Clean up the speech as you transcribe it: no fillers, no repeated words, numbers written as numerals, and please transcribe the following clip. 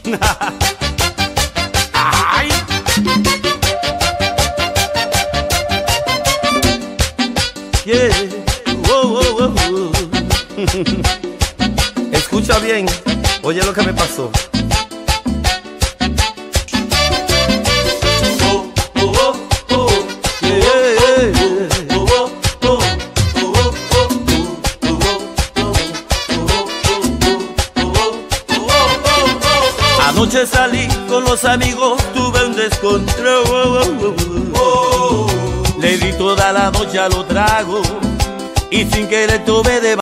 Ay. Yeah. Oh, oh, oh, oh. Escucha bien, oye lo que me pasó. Anoche salí con los amigos, tuve un descontrol. Le di toda la noche a los tragos y sin querer tomé de